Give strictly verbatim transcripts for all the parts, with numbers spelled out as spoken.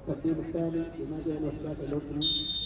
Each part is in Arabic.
التبديل الثاني لنادي الوحدات الأردني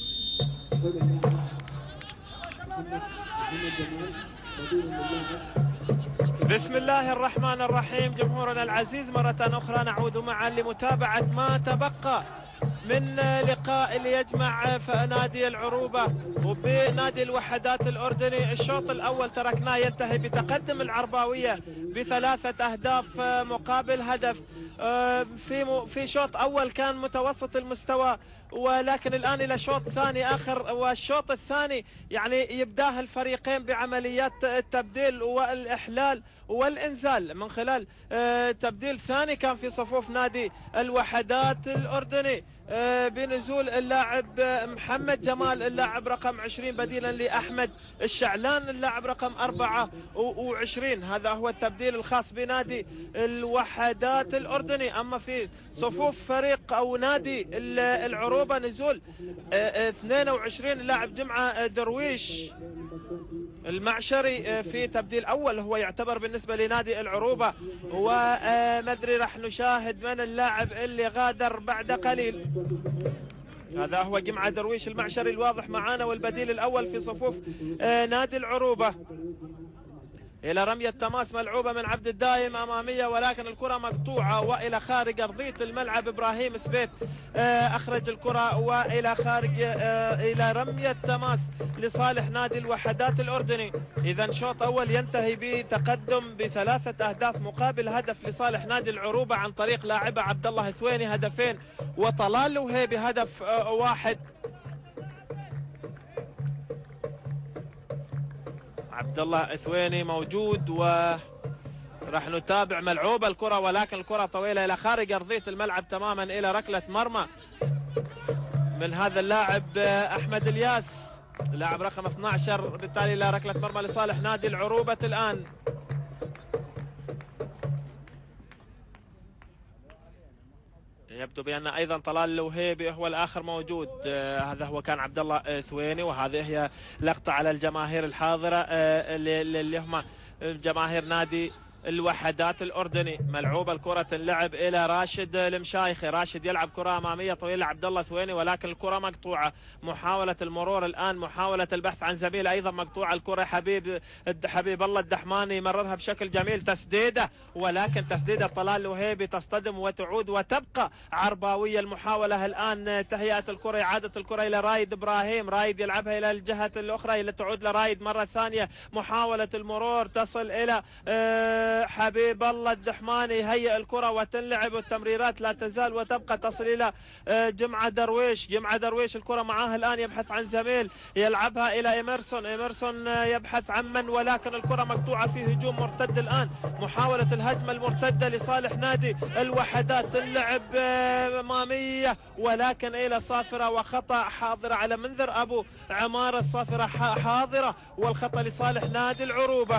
محمد محمد جمال بديل اللاعب. بسم الله الرحمن الرحيم. جمهورنا العزيز مرة أخرى نعود معا لمتابعة ما تبقى من لقاء اللي يجمع نادي العروبة وبنادي الوحدات الأردني. الشوط الأول تركناه ينتهي بتقدم العرباوية بثلاثة أهداف مقابل هدف. في في شوط أول كان متوسط المستوى، ولكن الآن إلى شوط ثاني آخر، والشوط الثاني يعني يبداه الفريقين بعمليات التبديل والإحلال والإنزال من خلال تبديل ثاني كان في صفوف نادي الوحدات الأردني بنزول اللاعب محمد جمال اللاعب رقم عشرين بديلا لأحمد الشعلان اللاعب رقم أربعة وعشرين. هذا هو التبديل الخاص بنادي الوحدات الأردني. أما في صفوف فريق أو نادي العروبة نزول اثنين وعشرين لاعب جمعة درويش المعشري في تبديل أول، هو يعتبر بالنسبة لنادي العروبة، ومدري راح نشاهد من اللاعب اللي غادر بعد قليل. هذا هو جمعة درويش المعشري الواضح معانا، والبديل الأول في صفوف نادي العروبة. إلى رمية تماس ملعوبة من عبد الدايم أمامية، ولكن الكرة مقطوعة وإلى خارج أرضية الملعب. إبراهيم سبيت أخرج الكرة وإلى خارج إلى رمية تماس لصالح نادي الوحدات الأردني. إذا شوط أول ينتهي بتقدم بثلاثة أهداف مقابل هدف لصالح نادي العروبة عن طريق لاعبه عبد الله ثويني هدفين وطلال لوهيبي هدف واحد. عبد الله ثويني موجود وراح نتابع. ملعوبة الكرة ولكن الكرة طويلة إلى خارج أرضية الملعب تماما إلى ركلة مرمى من هذا اللاعب أحمد الياس لاعب رقم اثني عشر، بالتالي إلى ركلة مرمى لصالح نادي العروبة. الآن يبدو بأن أيضا طلال الوهيبي هو الآخر موجود. آه هذا هو كان عبد الله ثويني، وهذه هي لقطة على الجماهير الحاضرة آه اللي هم جماهير نادي الوحدات الأردني. ملعوبة الكرة اللعب إلى راشد المشايخي. راشد يلعب كرة أمامية طويلة عبد الله ثويني، ولكن الكرة مقطوعة. محاولة المرور الآن، محاولة البحث عن زميل أيضا مقطوعة. الكرة حبيب حبيب الله الدحماني مررها بشكل جميل، تسديدة، ولكن تسديدة طلال الوهيبي تصطدم وتعود وتبقى عرباوية. المحاولة الآن تهيئة الكرة، إعادة الكرة إلى رايد إبراهيم. رايد يلعبها إلى الجهة الأخرى إلى تعود لرايد مرة ثانية. محاولة المرور تصل إلى أه حبيب الله الدحماني. هيئ الكرة وتنلعب، والتمريرات لا تزال وتبقى تصل إلى جمعة درويش. جمعة درويش الكرة معاه الآن، يبحث عن زميل يلعبها إلى إيمرسون. إيمرسون يبحث عن من، ولكن الكرة مقطوعة في هجوم مرتد الآن. محاولة الهجمة المرتدة لصالح نادي الوحدات. اللعب أمامية ولكن إلى صافرة، وخطأ حاضرة على منذر أبو عمارة. الصافرة حاضرة والخطأ لصالح نادي العروبة،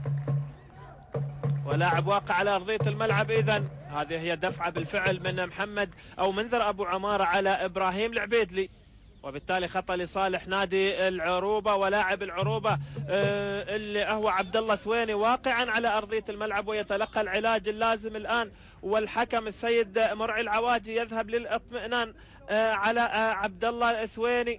ولاعب واقع على أرضية الملعب. إذن هذه هي دفعة بالفعل من محمد أو منذر أبو عمارة على إبراهيم العبيدلي، وبالتالي خطأ لصالح نادي العروبة. ولاعب العروبة اللي هو عبد الله ثويني واقعا على أرضية الملعب ويتلقى العلاج اللازم الآن. والحكم السيد مرعي العواجي يذهب للاطمئنان على عبد الله ثويني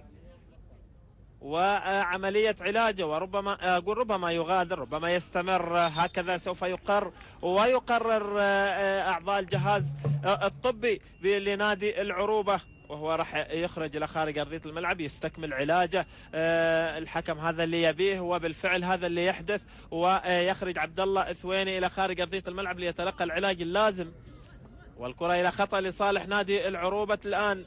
وعملية علاجه، وربما أقول ربما يغادر، ربما يستمر. هكذا سوف يقر ويقرر أعضاء الجهاز الطبي لنادي العروبة، وهو راح يخرج إلى خارج أرضية الملعب يستكمل علاجه. الحكم هذا اللي يبيه، وبالفعل هذا اللي يحدث، ويخرج عبد الله ثويني إلى خارج أرضية الملعب ليتلقى العلاج اللازم. والكرة إلى خطأ لصالح نادي العروبة. الآن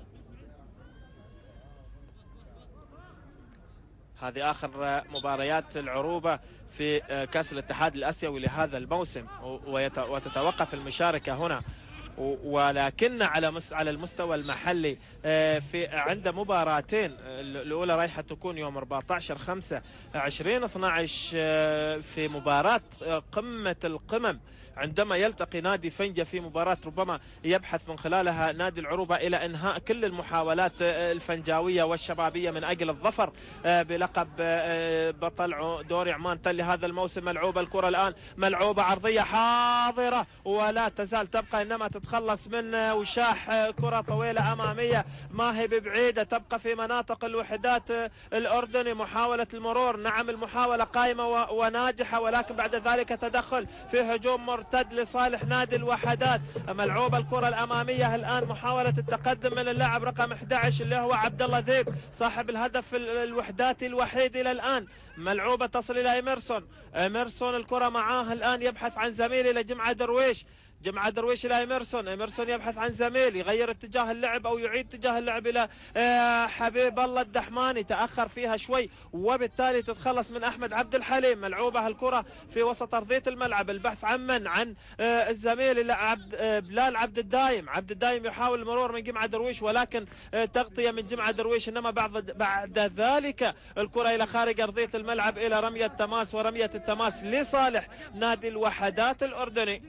هذه آخر مباريات العروبة في كأس الاتحاد الآسيوي لهذا الموسم، وتتوقف المشاركة هنا. ولكن على على المستوى المحلي في عند مباراتين، الأولى رايحة تكون يوم أربعة عشر خمسة ألفين واثني عشر في مباراة قمة القمم عندما يلتقي نادي فنجة في مباراة ربما يبحث من خلالها نادي العروبة إلى إنهاء كل المحاولات الفنجاوية والشبابية من أجل الظفر بلقب بطل دوري عمان تل هذا الموسم. ملعوبة الكرة الآن، ملعوبة عرضية حاضرة ولا تزال تبقى، إنما تتخلص من وشاح كرة طويلة أمامية ما هي ببعيدة، تبقى في مناطق الوحدات الأردني. محاولة المرور، نعم المحاولة قائمة وناجحة، ولكن بعد ذلك تدخل في هجوم مرتد لصالح نادي الوحدات. ملعوبة الكرة الأمامية الآن، محاولة التقدم من اللاعب رقم أحد عشر اللي هو عبد الله ذيب صاحب الهدف الوحداتي الوحيد إلى الآن. ملعوبة تصل إلى إيمرسون، إيمرسون الكرة معاه الآن، يبحث عن زميله لجمعة درويش، جمعة درويش إلى إيمرسون، إيمرسون يبحث عن زميل يغير اتجاه اللعب أو يعيد اتجاه اللعب إلى حبيب الله الدحماني، تأخر فيها شوي وبالتالي تتخلص من أحمد عبد الحليم. ملعوبة الكرة في وسط أرضية الملعب، البحث عن من عن الزميل عبد بلال عبد الدايم، عبد الدايم يحاول المرور من جمعة درويش ولكن تغطية من جمعة درويش، إنما بعد بعد ذلك الكرة إلى خارج أرضية الملعب إلى رمية تماس، ورمية التماس لصالح نادي الوحدات الأردني.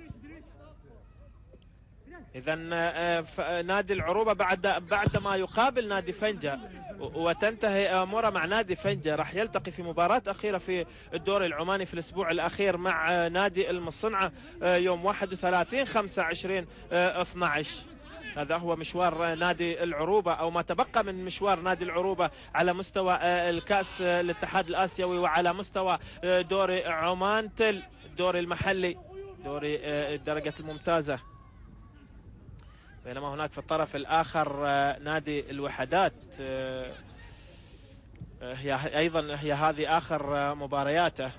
إذا نادي العروبة بعد بعد ما يقابل نادي فنجة وتنتهي أموره مع نادي فنجة، راح يلتقي في مباراة أخيرة في الدوري العماني في الأسبوع الأخير مع نادي المصنعة يوم واحد وثلاثين خمسة عشرين اثني عشر. هذا هو مشوار نادي العروبة أو ما تبقى من مشوار نادي العروبة على مستوى الكأس الاتحاد الآسيوي وعلى مستوى دوري عمان تل، الدوري المحلي، دوري الدرجة الممتازة. بينما هناك في الطرف الآخر نادي الوحدات، هي أيضا هي هذه آخر مبارياته.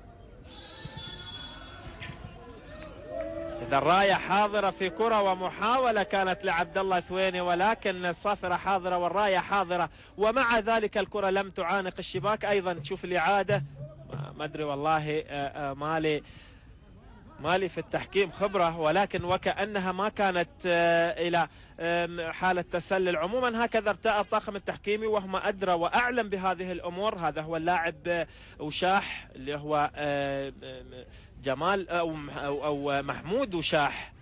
إذا الراية حاضرة في كرة ومحاولة كانت لعبد الله ثويني، ولكن الصافرة حاضرة والراية حاضرة، ومع ذلك الكرة لم تعانق الشباك. أيضا تشوف الإعادة، ما أدري والله مالي مالي في التحكيم خبرة، ولكن وكأنها ما كانت إلى حالة تسلل. عموما هكذا ارتأى الطاقم التحكيمي وهم أدرى وأعلم بهذه الأمور. هذا هو اللاعب وشاح اللي هو جمال أو أو محمود وشاح،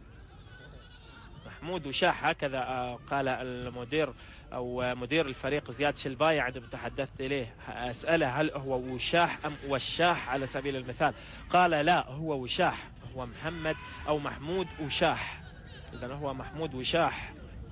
محمود وشاح هكذا قال المدير أو مدير الفريق زياد شلباي عندما تحدثت إليه. أسأله هل هو وشاح أم وشاح على سبيل المثال، قال لا هو وشاح، هو محمد أو محمود وشاح، إذن هو محمود وشاح.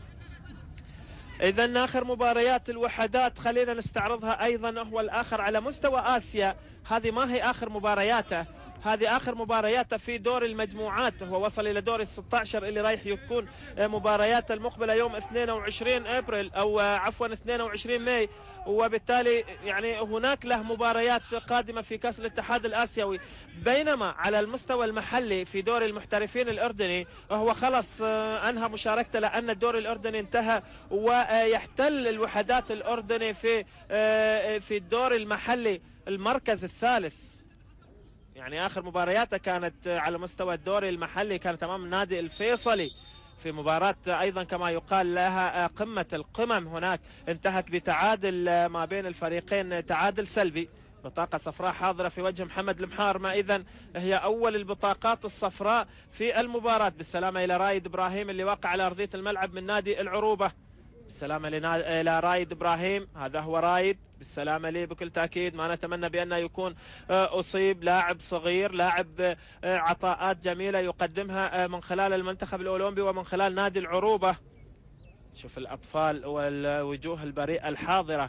إذن آخر مباريات الوحدات خلينا نستعرضها أيضا، هو الآخر على مستوى آسيا. هذه ما هي آخر مبارياته، هذه آخر مبارياته في دور المجموعات، هو وصل إلى دور الستة عشر اللي رايح يكون مباريات المقبلة يوم اثنين وعشرين أبريل أو عفوا اثنين وعشرين ماي، وبالتالي يعني هناك له مباريات قادمة في كأس الاتحاد الآسيوي. بينما على المستوى المحلي في دور المحترفين الأردني هو خلص أنهى مشاركته لأن الدور الأردني انتهى، ويحتل الوحدات الأردني في في الدور المحلي المركز الثالث. يعني آخر مبارياته كانت على مستوى الدوري المحلي كانت أمام النادي الفيصلي في مباراة أيضا كما يقال لها قمة القمم، هناك انتهت بتعادل ما بين الفريقين، تعادل سلبي. بطاقة صفراء حاضرة في وجه محمد المحارمة، إذن هي أول البطاقات الصفراء في المباراة. بالسلامة إلى رايد إبراهيم اللي وقع على أرضية الملعب من نادي العروبة. بالسلامة إلى رايد إبراهيم، هذا هو رايد، بالسلامة لي بكل تأكيد. ما نتمنى بأنه يكون أصيب، لاعب صغير، لاعب عطاءات جميلة يقدمها من خلال المنتخب الأولمبي ومن خلال نادي العروبة. شوف الأطفال والوجوه البريئة الحاضرة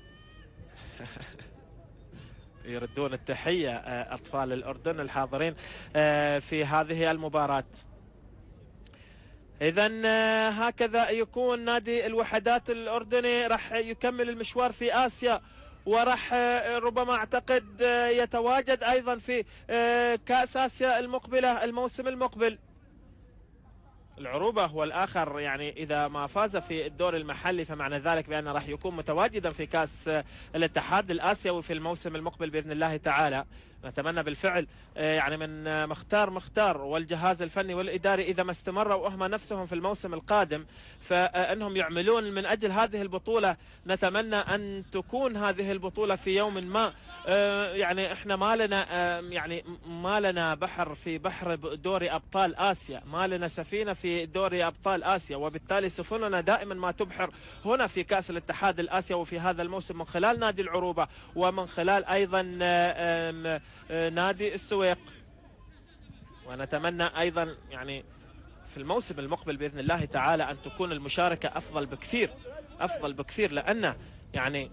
يردون التحية أطفال الأردن الحاضرين في هذه المباراة. إذن هكذا يكون نادي الوحدات الأردني راح يكمل المشوار في آسيا، وراح ربما أعتقد يتواجد أيضا في كأس آسيا المقبلة الموسم المقبل. العروبة هو الآخر، يعني إذا ما فاز في الدور المحلي فمعنى ذلك بأنه راح يكون متواجدا في كأس الاتحاد الآسيوي في الموسم المقبل بإذن الله تعالى. نتمنى بالفعل يعني من مختار مختار والجهاز الفني والإداري إذا ما استمروا هم نفسهم في الموسم القادم فأنهم يعملون من أجل هذه البطولة. نتمنى أن تكون هذه البطولة في يوم ما، يعني احنا ما لنا يعني ما لنا بحر في بحر دوري أبطال آسيا، ما لنا سفينة في دوري أبطال آسيا، وبالتالي سفننا دائما ما تبحر هنا في كأس الاتحاد الآسيوي وفي هذا الموسم من خلال نادي العروبة ومن خلال أيضا نادي السويق. ونتمنى أيضا يعني في الموسم المقبل بإذن الله تعالى أن تكون المشاركة أفضل بكثير أفضل بكثير، لأن يعني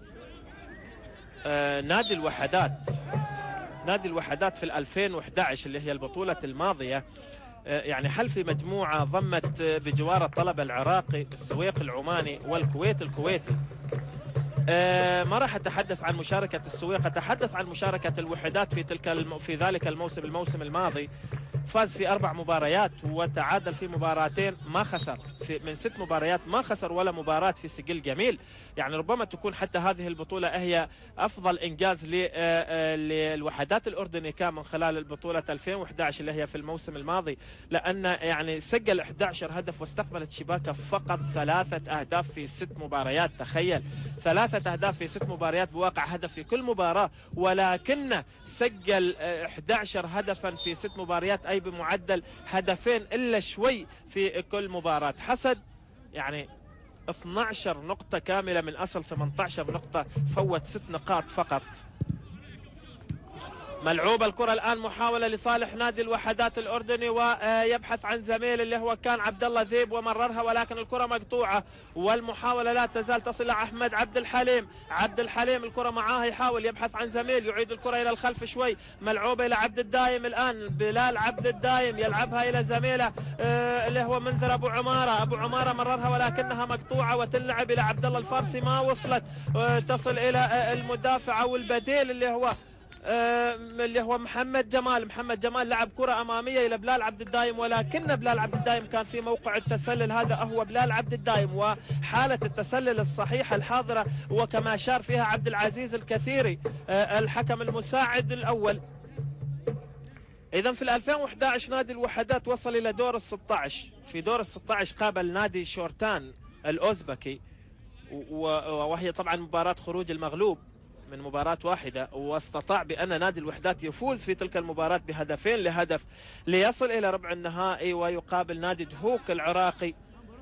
نادي الوحدات نادي الوحدات في ألفين وأحد عشر اللي هي البطولة الماضية يعني حل في مجموعة ضمت بجوار الطلبة العراقي، السويق العماني، والكويت الكويتي. ما راح أتحدث عن مشاركة السويق، أتحدث عن مشاركة الوحدات في تلك الم... في ذلك الموسم الموسم الماضي. فاز في أربع مباريات وتعادل في مباراتين، ما خسر في من ست مباريات، ما خسر ولا مباراة في سجل جميل. يعني ربما تكون حتى هذه البطولة هي أفضل إنجاز للوحدات الأردني كان من خلال البطولة ألفين وأحد عشر اللي هي في الموسم الماضي، لأن يعني سجل أحد عشر هدف واستقبلت شباكه فقط ثلاثة أهداف في ست مباريات. تخيل ثلاثة أهداف في ست مباريات بواقع هدف في كل مباراة، ولكن سجل أحد عشر هدفا في ست مباريات، أي بمعدل هدفين إلا شوي في كل مباراة. حصد يعني اثنتي عشرة نقطة كاملة من أصل ثمانية عشر نقطة، فوت ست نقاط فقط. ملعوبة الكرة الآن، محاولة لصالح نادي الوحدات الأردني ويبحث عن زميل اللي هو كان عبد الله ذيب ومررها، ولكن الكرة مقطوعة والمحاولة لا تزال تصل لأحمد عبد الحليم. عبد الحليم الكرة معاه، يحاول يبحث عن زميل، يعيد الكرة إلى الخلف شوي، ملعوبة إلى عبد الدايم. الآن بلال عبد الدايم يلعبها إلى زميله آه اللي هو منذر أبو عمارة. أبو عمارة مررها ولكنها مقطوعة وتلعب إلى عبد الله الفارسي، ما وصلت، آه تصل إلى آه المدافع أو البديل اللي هو آه اللي هو محمد جمال. محمد جمال لعب كرة أمامية إلى بلال عبد الدايم، ولكن بلال عبد الدايم كان في موقع التسلل. هذا هو بلال عبد الدايم، وحالة التسلل الصحيحة الحاضرة وكما شار فيها عبد العزيز الكثيري آه الحكم المساعد الأول. إذا في ألفين وأحد عشر نادي الوحدات وصل إلى دور الستة عشر. في دور الستة عشر قابل نادي شورتان الأوزبكي، وهي طبعا مباراة خروج المغلوب من مباراة واحدة، واستطاع بأن نادي الوحدات يفوز في تلك المباراة بهدفين لهدف ليصل إلى ربع النهائي ويقابل نادي دهوك العراقي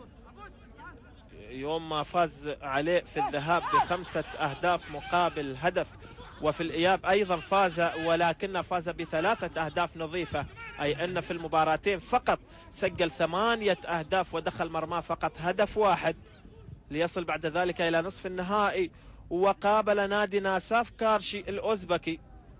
يوم ما فاز عليه في الذهاب بخمسة أهداف مقابل هدف، وفي الإياب أيضا فاز ولكن فاز بثلاثة أهداف نظيفة، أي أن في المباراتين فقط سجل ثمانية أهداف ودخل مرماه فقط هدف واحد، ليصل بعد ذلك إلى نصف النهائي وقابل نادي ناساف كارشي الأوزبكي.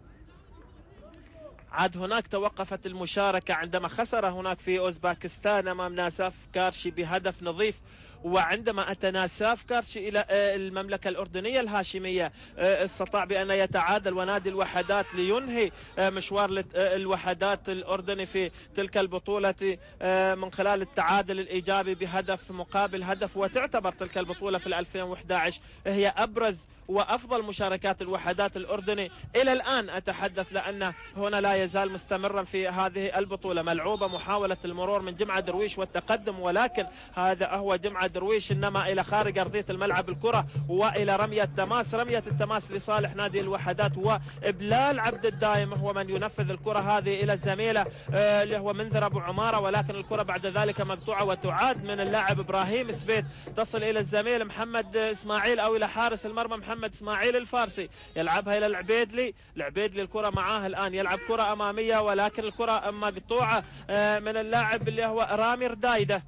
عاد هناك توقفت المشاركة عندما خسر هناك في أوزباكستان أمام ناساف كارشي بهدف نظيف، وعندما أتى ناساف كارشي إلى المملكة الأردنية الهاشمية استطاع بأن يتعادل ونادي الوحدات لينهي مشوار الوحدات الأردني في تلك البطولة من خلال التعادل الإيجابي بهدف مقابل هدف. وتعتبر تلك البطولة في ألفين وأحد عشر هي أبرز وأفضل مشاركات الوحدات الأردني إلى الآن أتحدث، لأن هنا لا يزال مستمرا في هذه البطولة. ملعوبة محاولة المرور من جمعة درويش والتقدم، ولكن هذا هو جمعة درويش إنما إلى خارج أرضية الملعب الكرة وإلى رمية تماس. رمية التماس لصالح نادي الوحدات، وبلال عبد الدايم هو من ينفذ الكرة هذه إلى الزميلة آه اللي هو منذر أبو عمارة، ولكن الكرة بعد ذلك مقطوعة وتعاد من اللاعب إبراهيم سبيت، تصل إلى الزميل محمد إسماعيل أو إلى حارس المرمى محمد إسماعيل الفارسي، يلعبها إلى العبيدلي. العبيدلي الكرة معاه الآن، يلعب كرة أمامية ولكن الكرة مقطوعة آه من اللاعب اللي هو رامي ردايدة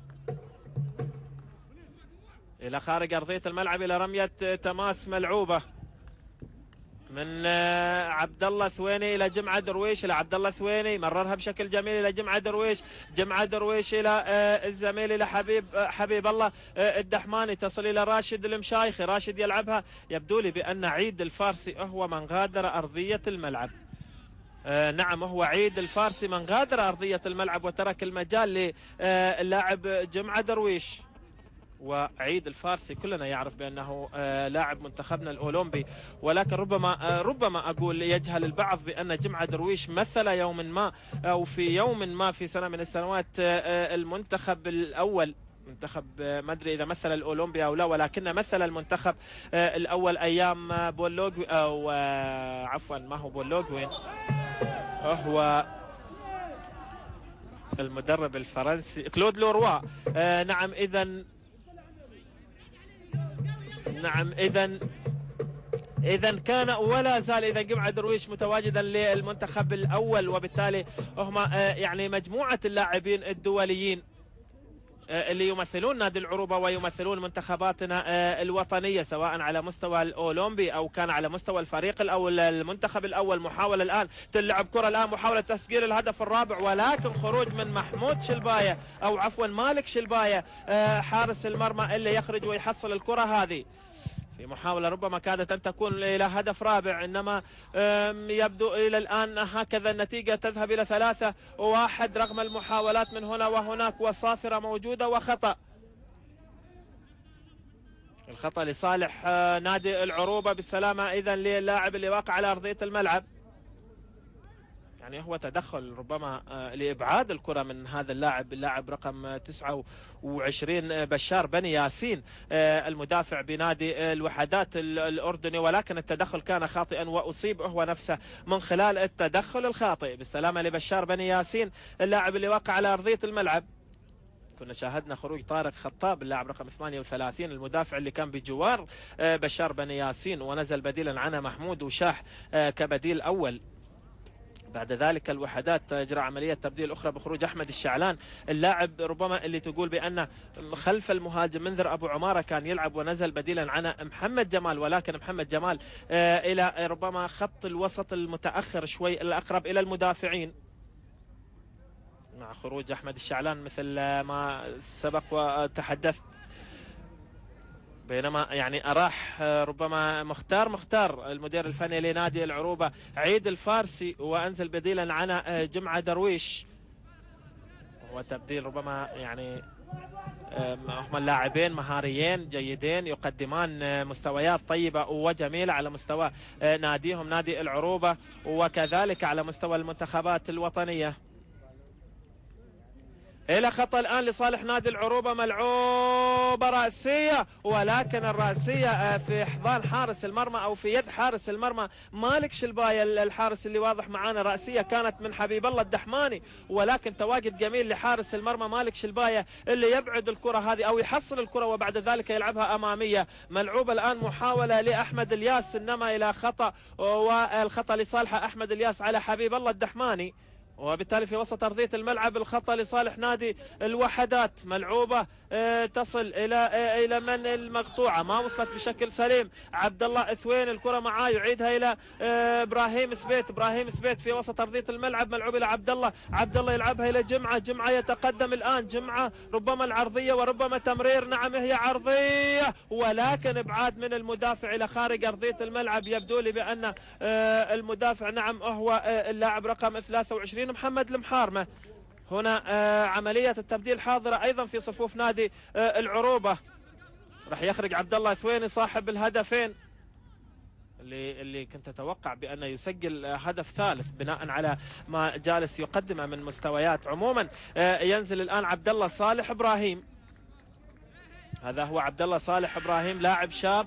إلى خارج أرضية الملعب إلى رمية تماس ملعوبة من عبد الله ثويني إلى جمعة درويش. إلى عبد الله ثويني مررها بشكل جميل إلى جمعة درويش. جمعة درويش إلى الزميل إلى حبيب حبيب الله الدحماني، تصل إلى راشد المشايخي. راشد يلعبها، يبدو لي بأن عيد الفارسي هو من غادر أرضية الملعب. آه نعم، هو عيد الفارسي من غادر أرضية الملعب وترك المجال للاعب جمعة درويش. وعيد الفارسي كلنا يعرف بأنه لاعب منتخبنا الأولمبي، ولكن ربما ربما أقول يجهل البعض بأن جمعة درويش مثل يوم ما أو في يوم ما في سنة من السنوات المنتخب الأول، منتخب ما ادري اذا مثل الاولمبي او لا، ولكن مثل المنتخب الاول ايام بولوغوين، او عفوا ما هو بولوغوين، هو المدرب الفرنسي كلود لوروا. نعم اذا نعم اذا اذا كان ولا زال اذا جمعة درويش متواجدا للمنتخب الاول، وبالتالي هم يعني مجموعة اللاعبين الدوليين اللي يمثلون نادي العروبة ويمثلون منتخباتنا الوطنية، سواء على مستوى الأولمبي أو كان على مستوى الفريق الأول المنتخب الأول. محاولة الآن تلعب كرة الآن، محاولة تسجيل الهدف الرابع، ولكن خروج من محمود شلباية أو عفوا مالك شلباية حارس المرمى اللي يخرج ويحصل الكرة هذه في محاولة ربما كادت أن تكون إلى هدف رابع، إنما يبدو إلى الآن هكذا النتيجة تذهب إلى ثلاثة وواحد رغم المحاولات من هنا وهناك، وصافرة موجودة وخطأ. الخطأ لصالح نادي العروبة بالسلامة إذن للاعب اللي واقع على أرضية الملعب. يعني هو تدخل ربما لإبعاد الكرة من هذا اللاعب، اللاعب رقم تسعة وعشرين بشار بني ياسين المدافع بنادي الوحدات الأردني، ولكن التدخل كان خاطئا وأصيب هو نفسه من خلال التدخل الخاطئ. بالسلامة لبشار بني ياسين اللاعب اللي واقع على أرضية الملعب. كنا شاهدنا خروج طارق خطاب اللاعب رقم ثمانية وثلاثين المدافع اللي كان بجوار بشار بني ياسين، ونزل بديلا عنه محمود وشاح كبديل أول. بعد ذلك الوحدات اجرى عمليه تبديل اخرى بخروج احمد الشعلان، اللاعب ربما اللي تقول بان خلف المهاجم منذر ابو عماره كان يلعب، ونزل بديلا عنه محمد جمال، ولكن محمد جمال الى ربما خط الوسط المتاخر شوي الاقرب الى المدافعين، مع خروج احمد الشعلان مثل ما سبق وتحدثت. بينما يعني أراح ربما مختار مختار المدير الفني لنادي العروبة عيد الفارسي، وأنزل بديلا عن جمعة درويش، وهو تبديل ربما يعني هم اللاعبين مهاريين جيدين يقدمان مستويات طيبة وجميلة على مستوى ناديهم نادي العروبة، وكذلك على مستوى المنتخبات الوطنية. إلى خطأ الآن لصالح نادي العروبة، ملعوبة رأسية، ولكن الرأسية في حضان حارس المرمى أو في يد حارس المرمى مالك شلباية الحارس اللي واضح معانا. رأسية كانت من حبيب الله الدحماني، ولكن تواجد جميل لحارس المرمى مالك شلباية اللي يبعد الكرة هذه أو يحصل الكرة وبعد ذلك يلعبها أمامية. ملعوبة الآن محاولة لأحمد الياس، إنما إلى خطأ، والخطأ لصالح أحمد الياس على حبيب الله الدحماني، وبالتالي في وسط أرضية الملعب الخطأ لصالح نادي الوحدات. ملعوبة تصل إلى إلى من المقطوعة، ما وصلت بشكل سليم. عبد الله ثوين الكرة معاه، يعيدها إلى إبراهيم سبيت. إبراهيم سبيت في وسط أرضية الملعب، ملعوب إلى عبد الله. عبد الله يلعبها إلى جمعة. جمعة يتقدم الآن، جمعة ربما العرضية وربما تمرير. نعم هي عرضية، ولكن إبعاد من المدافع إلى خارج أرضية الملعب. يبدو لي بأن المدافع نعم هو اللاعب رقم ثلاثة وعشرين محمد المحارمة. هنا عملية التبديل حاضرة أيضا في صفوف نادي العروبة. راح يخرج عبد الله ثويني صاحب الهدفين اللي اللي كنت أتوقع بأنه يسجل هدف ثالث بناء على ما جالس يقدمه من مستويات. عموما ينزل الآن عبد الله صالح إبراهيم. هذا هو عبد الله صالح إبراهيم، لاعب شاب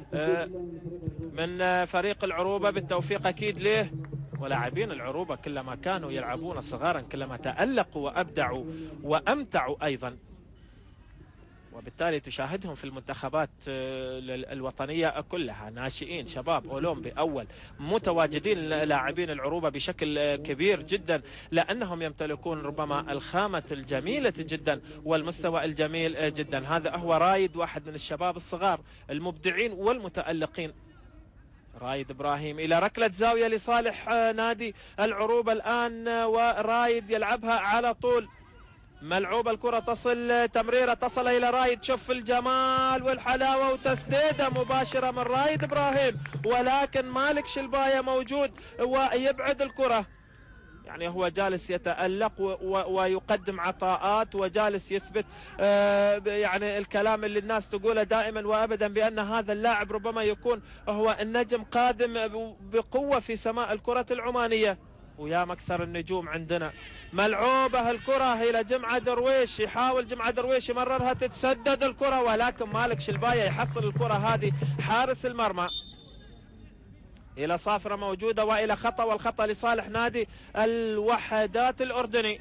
من فريق العروبة، بالتوفيق أكيد له. ولاعبين العروبة كلما كانوا يلعبون صغارا كلما تألقوا وأبدعوا وأمتعوا أيضا، وبالتالي تشاهدهم في المنتخبات الوطنية كلها ناشئين شباب أولمبي أول، متواجدين لاعبين العروبة بشكل كبير جدا، لأنهم يمتلكون ربما الخامة الجميلة جدا والمستوى الجميل جدا. هذا هو رايد، واحد من الشباب الصغار المبدعين والمتألقين. رايد إبراهيم إلى ركلة زاوية لصالح نادي العروبة الآن، ورايد يلعبها على طول. ملعوبة الكرة، تصل تمريرة، تصل إلى رايد. شوف الجمال والحلاوة، وتسديدة مباشرة من رايد إبراهيم، ولكن مالك شلباية موجود ويبعد الكرة. يعني هو جالس يتألق ويقدم عطاءات، وجالس يثبت يعني الكلام اللي الناس تقوله دائما وأبدا بأن هذا اللاعب ربما يكون هو النجم قادم بقوة في سماء الكرة العمانية. ويا مكثر النجوم عندنا. ملعوبة الكرة إلى جمعة درويش، يحاول جمعة درويش يمررها، تتسدد الكرة ولكن مالك شلباية يحصل الكرة هذه حارس المرمى. إلى صافرة موجودة وإلى خطأ، والخطأ لصالح نادي الوحدات الأردني.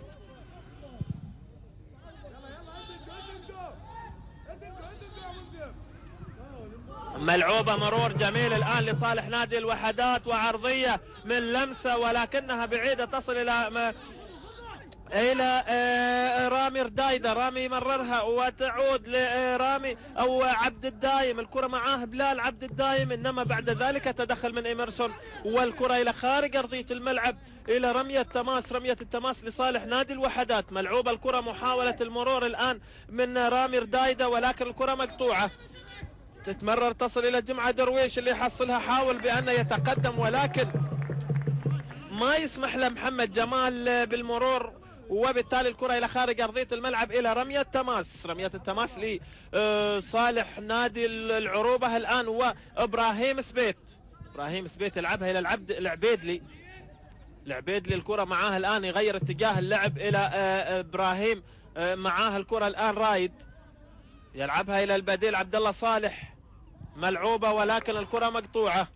ملعوبة مرور جميل الآن لصالح نادي الوحدات، وعرضية من لمسة ولكنها بعيدة تصل إلى إلى رامي ردايدة. رامي يمررها وتعود لرامي أو عبد الدايم، الكرة معاه بلال عبد الدايم، إنما بعد ذلك تدخل من إيمرسون والكرة إلى خارج أرضية الملعب إلى رمية تماس. رمية التماس لصالح نادي الوحدات. ملعوبة الكرة، محاولة المرور الآن من رامي ردايدة ولكن الكرة مقطوعة. تتمرر تصل إلى جمعة درويش اللي يحصلها، حاول بأن يتقدم ولكن ما يسمح له محمد جمال بالمرور، وبالتالي الكرة إلى خارج أرضية الملعب إلى رمية تماس. رمية التماس لصالح نادي العروبة الآن، وإبراهيم سبيت. إبراهيم سبيت يلعبها إلى العبد العبيدلي. العبيدلي الكرة معاه الآن، يغير اتجاه اللعب إلى إبراهيم، معاه الكرة الآن رايد، يلعبها إلى البديل عبد الله صالح. ملعوبة ولكن الكرة مقطوعة.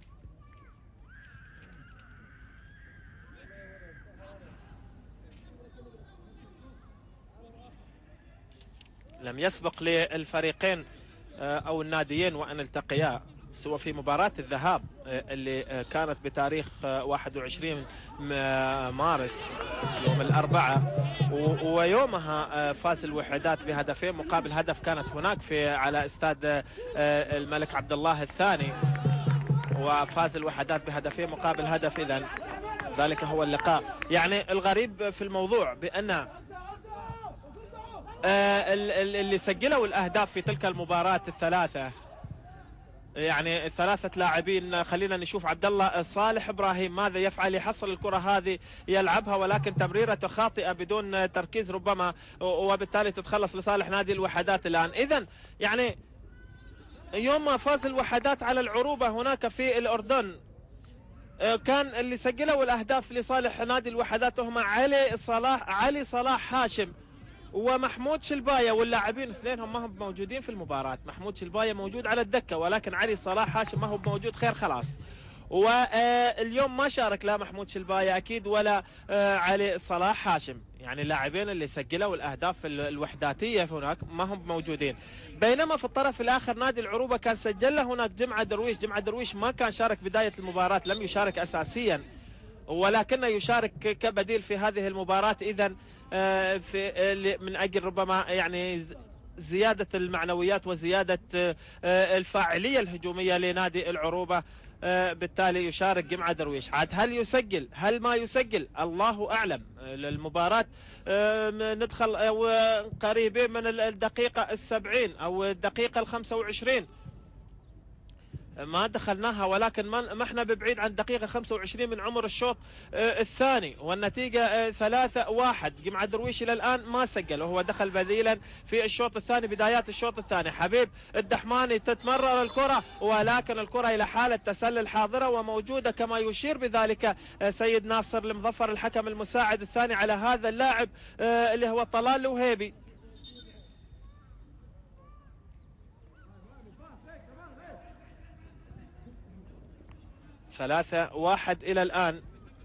لم يسبق للفريقين أو الناديين وأن التقيا سوى في مباراة الذهاب اللي كانت بتاريخ واحد وعشرين مارس يوم الأربعاء، ويومها فاز الوحدات بهدفين مقابل هدف. كانت هناك في على استاد الملك عبد الله الثاني، وفاز الوحدات بهدفين مقابل هدف. إذن ذلك هو اللقاء. يعني الغريب في الموضوع بأن اللي سجلوا الأهداف في تلك المباراة الثلاثة، يعني ثلاثة لاعبين، خلينا نشوف عبد الله صالح إبراهيم ماذا يفعل. يحصل الكرة هذه يلعبها ولكن تمريرته خاطئة بدون تركيز ربما، وبالتالي تتخلص لصالح نادي الوحدات الآن. إذن يعني يوم ما فاز الوحدات على العروبة هناك في الأردن، كان اللي سجلوا الأهداف لصالح نادي الوحدات هم علي صلاح علي صلاح هاشم ومحمود شلباية، واللاعبين اثنينهم ما هم موجودين في المباراة. محمود شلباية موجود على الدكة ولكن علي صلاح هاشم ما هو موجود. خير خلاص. واليوم ما شارك لا محمود شلباية أكيد ولا علي صلاح هاشم، يعني اللاعبين اللي سجلوا الأهداف الوحداتية هناك ما هم موجودين. بينما في الطرف الآخر نادي العروبة كان سجل له هناك جمعة درويش. جمعة درويش ما كان شارك بداية المباراة، لم يشارك أساسيا ولكنه يشارك كبديل في هذه المباراة. إذن في من أجل ربما يعني زيادة المعنويات وزيادة الفاعلية الهجومية لنادي العروبة، بالتالي يشارك جمعة درويش. عاد هل يسجل هل ما يسجل الله أعلم. المباراة ندخل قريبين من الدقيقة السبعين أو الدقيقة الخمسة وعشرين، ما دخلناها ولكن ما احنا ببعيد عن دقيقة خمسة وعشرين من عمر الشوط الثاني، والنتيجة ثلاثة واحد. جمعة درويش إلى الآن ما سجل وهو دخل بديلا في الشوط الثاني، بدايات الشوط الثاني. حبيب الدحماني تتمرر الكرة ولكن الكرة إلى حالة تسلل حاضرة وموجودة كما يشير بذلك سيد ناصر المظفر الحكم المساعد الثاني على هذا اللاعب اللي هو طلال الوهيبي. ثلاثة واحد إلى الآن.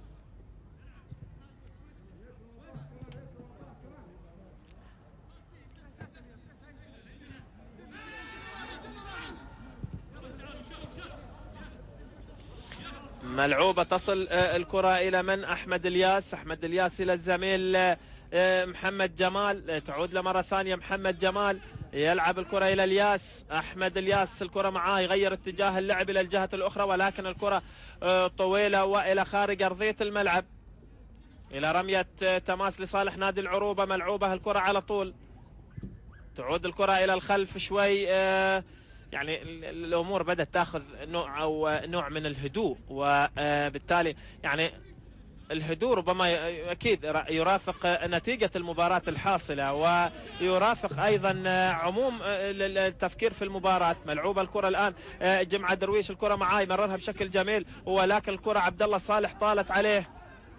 ملعوبة تصل الكرة إلى من؟ أحمد الياس. أحمد الياس إلى الزميل محمد جمال، تعود لمرة ثانية محمد جمال، يلعب الكرة إلى الياس. أحمد الياس الكرة معاه، يغير اتجاه اللعب إلى الجهة الأخرى ولكن الكرة طويلة وإلى خارج أرضية الملعب إلى رمية تماس لصالح نادي العروبة. ملعوبة الكرة على طول، تعود الكرة إلى الخلف شوي. يعني الأمور بدأت تأخذ نوع أو نوع من الهدوء، وبالتالي يعني الهدوء ربما أكيد يرافق نتيجة المباراة الحاصلة، ويرافق أيضا عموم التفكير في المباراة. ملعوبة الكرة الآن، جمعة درويش الكرة معاه يمررها بشكل جميل، ولكن الكرة عبد الله صالح طالت عليه.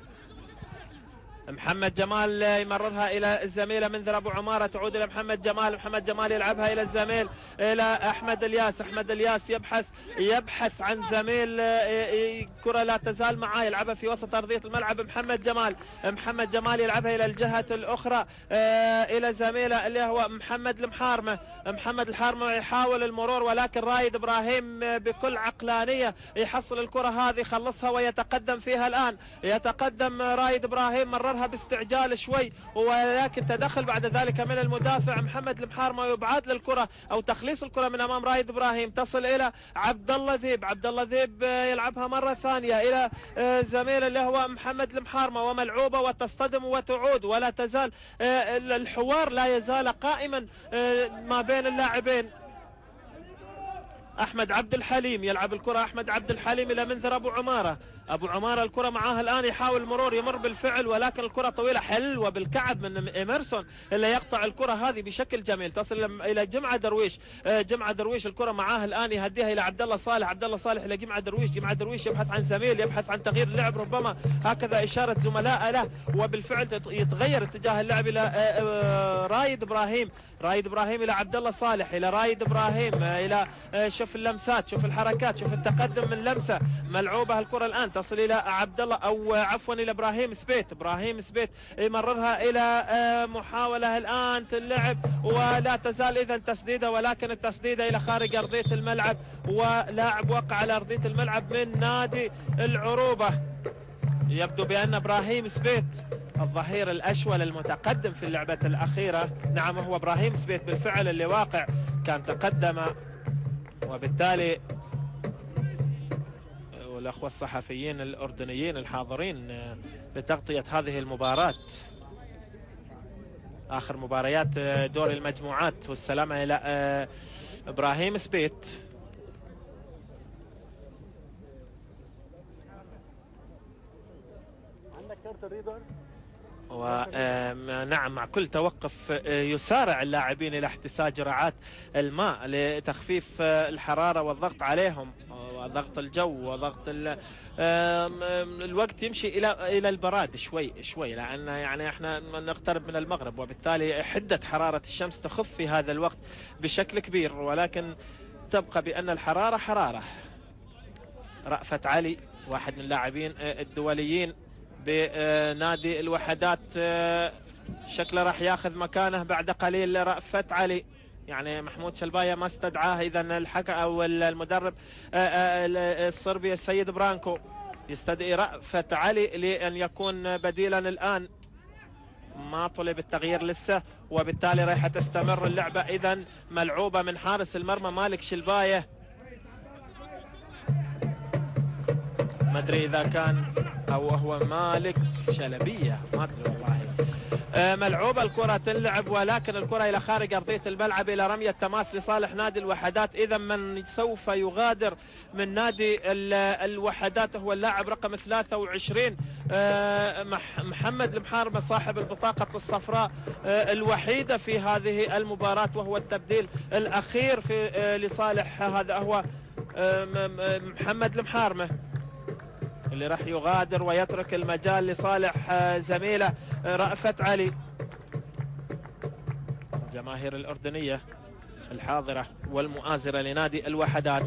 محمد جمال يمررها الى الزميله منذر ابو عماره، تعود الى محمد جمال، محمد جمال يلعبها الى الزميل الى احمد الياس، احمد الياس يبحث يبحث عن زميل، كره لا تزال معاه يلعبها في وسط ارضيه الملعب. محمد جمال محمد جمال يلعبها الى الجهه الاخرى الى زميله اللي هو محمد المحارمه، محمد الحارمه يحاول المرور، ولكن رايد ابراهيم بكل عقلانيه يحصل الكره هذه يخلصها ويتقدم فيها الان. يتقدم رايد ابراهيم، مررها باستعجال شوي، ولكن تدخل بعد ذلك من المدافع محمد المحارمه ويبعاد للكره او تخليص الكره من امام رايد ابراهيم، تصل الى عبد الله ذيب، عبد الله ذيب يلعبها مره ثانيه الى زميله اللي هو محمد المحارمه، وملعوبه وتصطدم وتعود، ولا تزال الحوار لا يزال قائما ما بين اللاعبين. احمد عبد الحليم يلعب الكره، احمد عبد الحليم الى منذر ابو عماره، ابو عماره الكره معاه الان يحاول المرور، يمر بالفعل ولكن الكره طويله حلوه بالكعب من ايمرسون اللي يقطع الكره هذه بشكل جميل، تصل الى جمعه درويش، جمعه درويش الكره معاه الان يهديها الى عبد الله صالح، عبد الله صالح الى جمعه درويش، جمعه درويش يبحث عن زميل، يبحث عن تغيير اللعب، ربما هكذا اشاره زملاء له، وبالفعل يتغير اتجاه اللعب الى رايد ابراهيم، رايد ابراهيم الى عبد الله صالح، الى رايد ابراهيم، الى شوف اللمسات، شوف الحركات، شوف التقدم من لمسه، ملعوبه الكره الان تصل الى عبد الله او عفوا الى ابراهيم سبيت، ابراهيم سبيت يمررها الى محاوله الان اللعب، ولا تزال اذا تسديده، ولكن التسديده الى خارج ارضيه الملعب، ولاعب وقع على ارضيه الملعب من نادي العروبه. يبدو بان ابراهيم سبيت الظهير الاشول المتقدم في اللعبه الاخيره، نعم هو ابراهيم سبيت بالفعل اللي واقع، كان تقدم، وبالتالي والأخوة الصحفيين الأردنيين الحاضرين لتغطية هذه المباراة، آخر مباريات دور المجموعات، والسلامة إلى إبراهيم سبيت. عندك كارت الريدر؟ ونعم مع كل توقف يسارع اللاعبين إلى احتساج رعاة الماء لتخفيف الحرارة والضغط عليهم، وضغط الجو وضغط الوقت يمشي الى الى البراد شوي شوي، لان يعني احنا نقترب من المغرب، وبالتالي حده حراره الشمس تخف في هذا الوقت بشكل كبير، ولكن تبقى بان الحراره حراره. رأفت علي واحد من اللاعبين الدوليين بنادي الوحدات، شكله راح ياخذ مكانه بعد قليل رأفت علي، يعني محمود شلباية ما استدعاه، اذا الحكم او المدرب الصربي السيد برانكو يستدعي رأفت علي لان يكون بديلا الان، ما طلب التغيير لسه، وبالتالي راح تستمر اللعبه. اذا ملعوبه من حارس المرمى مالك شلباية، ما ادري اذا كان او هو مالك شلبيه، ما ادري والله. ملعوبة الكرة تلعب، ولكن الكرة إلى خارج أرضية الملعب إلى رمية تماس لصالح نادي الوحدات. إذا من سوف يغادر من نادي الوحدات هو اللاعب رقم ثلاثة وعشرين محمد المحارمة، صاحب البطاقة الصفراء الوحيدة في هذه المباراة، وهو التبديل الأخير في لصالح هذا هو محمد المحارمة اللي راح يغادر ويترك المجال لصالح زميله رأفت علي. الجماهير الأردنية الحاضرة والمؤازرة لنادي الوحدات.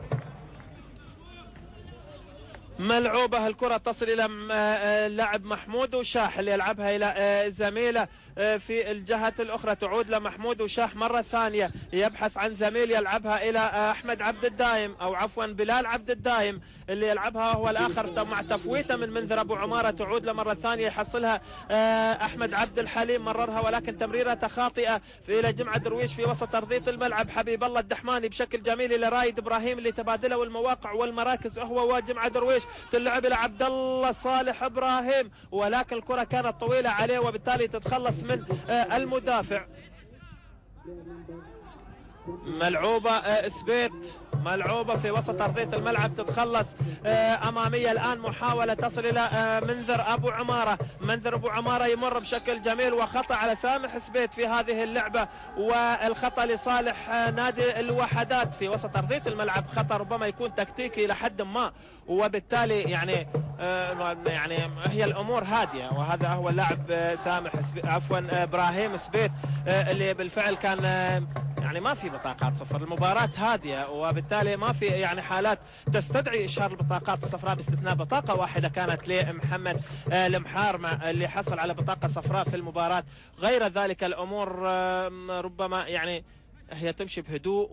ملعوبة الكرة تصل إلى اللاعب محمود وشاح اللي يلعبها إلى زميله في الجهة الأخرى، تعود لمحمود وشاح مرة ثانية، يبحث عن زميل يلعبها إلى أحمد عبد الدايم أو عفوا بلال عبد الدايم اللي يلعبها هو الآخر مع تفويته من منذر أبو عمارة، تعود لمرة ثانية يحصلها أحمد عبد الحليم، مررها ولكن تمريرة خاطئة إلى جمعة درويش في وسط أرضية الملعب. حبيب الله الدحماني بشكل جميل إلى رايد إبراهيم اللي تبادلوا المواقع والمراكز هو وجمعة درويش، تلعب إلى عبد الله صالح إبراهيم، ولكن الكرة كانت طويلة عليه وبالتالي تتخلص من المدافع. ملعوبة سبيت ملعوبة في وسط أرضية الملعب تتخلص أمامية الآن. محاولة تصل إلى منذر أبو عمارة. منذر أبو عمارة يمر بشكل جميل وخطأ على سامح سبيت في هذه اللعبة، والخطأ لصالح نادي الوحدات في وسط أرضية الملعب. خطأ ربما يكون تكتيكي إلى حد ما، وبالتالي يعني يعني هي الأمور هادية. وهذا هو اللاعب سامح عفوا إبراهيم سبيت اللي بالفعل كان يعني ما في بطاقات صفر. المباراة هادية وبالتالي ما في يعني حالات تستدعي إشهار البطاقات الصفراء باستثناء بطاقة واحدة كانت لمحمد المحار اللي حصل على بطاقة صفراء في المباراة. غير ذلك الأمور ربما يعني هي تمشي بهدوء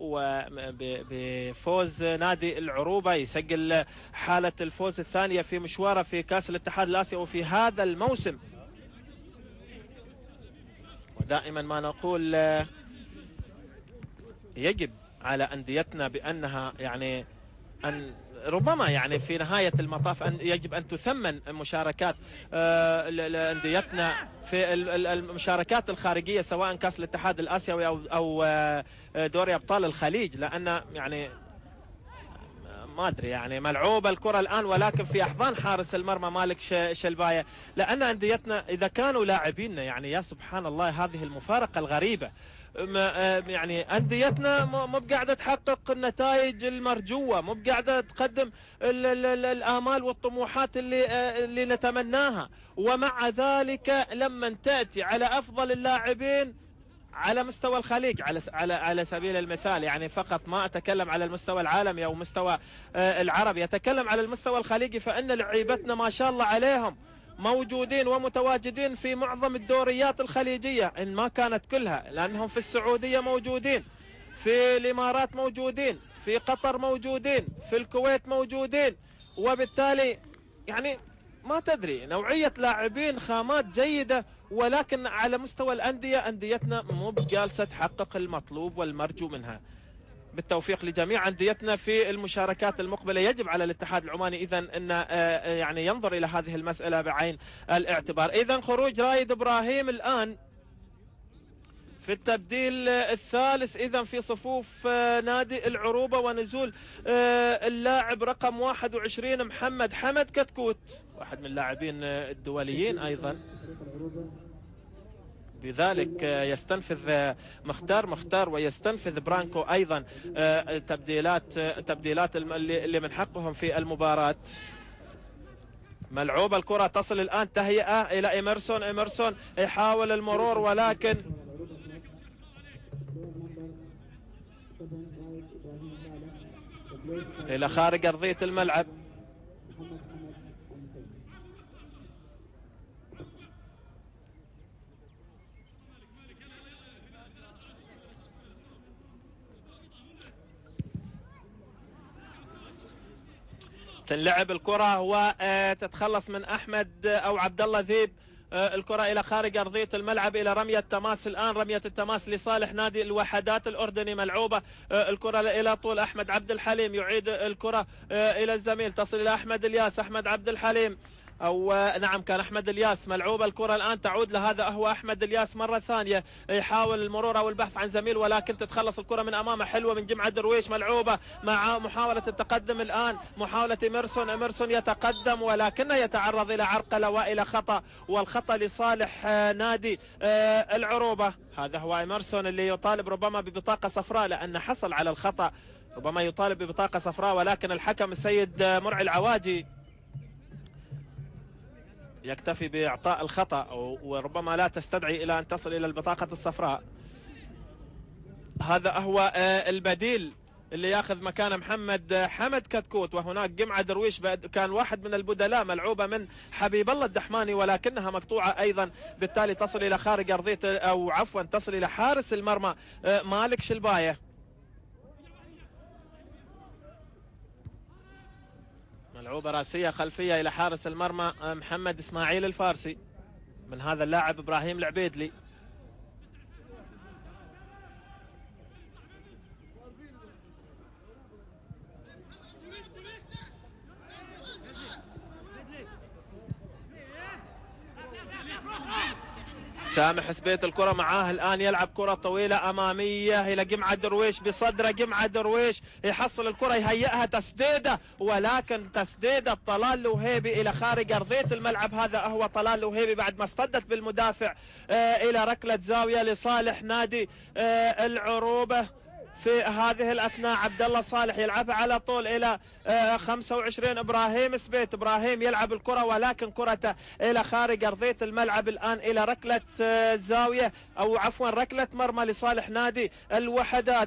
وبفوز نادي العروبة يسجل حالة الفوز الثانية في مشواره في كأس الاتحاد الآسيوي في هذا الموسم. ودائما ما نقول يجب على أنديتنا بأنها يعني أن ربما يعني في نهاية المطاف أن يجب أن تثمن مشاركات أنديتنا في المشاركات الخارجية سواء كأس الاتحاد الآسيوي أو أو دوري أبطال الخليج، لأن يعني ما أدري يعني ملعوبة الكرة الآن ولكن في أحضان حارس المرمى مالك شلباية. لأن أنديتنا إذا كانوا لاعبيننا يعني يا سبحان الله هذه المفارقة الغريبة، يعني أنديتنا مو بقاعدة تحقق النتائج المرجوة، مو بقاعدة تقدم ال ال ال الآمال والطموحات اللي اللي نتمناها، ومع ذلك لما تأتي على أفضل اللاعبين على مستوى الخليج على على على سبيل المثال، يعني فقط ما أتكلم على المستوى العالمي أو مستوى العربي، أتكلم على المستوى الخليجي، فإن لعيبتنا ما شاء الله عليهم موجودين ومتواجدين في معظم الدوريات الخليجية إن ما كانت كلها، لأنهم في السعودية موجودين، في الإمارات موجودين، في قطر موجودين، في الكويت موجودين، وبالتالي يعني ما تدري نوعية لاعبين خامات جيدة، ولكن على مستوى الأندية أنديتنا مو بجالسة تحقق المطلوب والمرجو منها. بالتوفيق لجميع أنديتنا في المشاركات المقبلة. يجب على الاتحاد العماني إذن أن يعني ينظر إلى هذه المسألة بعين الاعتبار. إذن خروج رايد إبراهيم الآن في التبديل الثالث إذن في صفوف نادي العروبة، ونزول اللاعب رقم واحد وعشرين محمد حمد كتكوت، واحد من اللاعبين الدوليين أيضا. بذلك يستنفذ مختار مختار ويستنفذ برانكو أيضا تبديلات تبديلات اللي من حقهم في المباراة. ملعوبة الكرة تصل الآن تهيئة إلى إيمرسون. إيمرسون يحاول المرور ولكن إلى خارج أرضية الملعب. تنلعب الكرة وتتخلص من أحمد أو عبد الله ذيب الكرة إلى خارج أرضية الملعب إلى رمية تماس. الآن رمية التماس لصالح نادي الوحدات الأردني. ملعوبة الكرة إلى طول أحمد عبد الحليم، يعيد الكرة إلى الزميل، تصل إلى أحمد الياس. أحمد عبد الحليم أو نعم كان أحمد الياس. ملعوبة الكرة الآن تعود لهذا هو أحمد الياس مرة ثانية، يحاول المرور أو البحث عن زميل ولكن تتخلص الكرة من أمامه. حلوة من جمعة درويش. ملعوبة مع محاولة التقدم الآن، محاولة إمرسون. إمرسون يتقدم ولكنه يتعرض إلى عرقلة وإلى خطأ، والخطأ لصالح نادي العروبة. هذا هو إمرسون اللي يطالب ربما ببطاقة صفراء لأنه حصل على الخطأ، ربما يطالب ببطاقة صفراء، ولكن الحكم السيد مرعي العواجي يكتفي بإعطاء الخطأ وربما لا تستدعي إلى أن تصل إلى البطاقة الصفراء. هذا هو البديل اللي ياخذ مكان محمد حمد كتكوت، وهناك جمعة درويش كان واحد من البدلاء، ملعوبة من حبيب الله الدحماني ولكنها مقطوعة أيضا، بالتالي تصل إلى خارج أرضية أو عفوا تصل إلى حارس المرمى مالك شلباية. ملعوبة راسية خلفية إلى حارس المرمى محمد إسماعيل الفارسي من هذا اللاعب إبراهيم العبيدلي. سامح سبيت الكرة معاه الآن، يلعب كرة طويلة أمامية إلى جمعة درويش بصدره. جمعة درويش يحصل الكرة يهيئها تسديدة، ولكن تسديدة طلال الوهيبي إلى خارج أرضية الملعب. هذا هو طلال الوهيبي بعد ما اصطدت بالمدافع آه إلى ركلة زاوية لصالح نادي آه العروبة. في هذه الأثناء عبد الله صالح يلعبها على طول إلى خمسة وعشرين إبراهيم سبيت. إبراهيم يلعب الكرة ولكن كرته إلى خارج أرضية الملعب الآن إلى ركلة زاوية أو عفوا ركلة مرمى لصالح نادي الوحدات.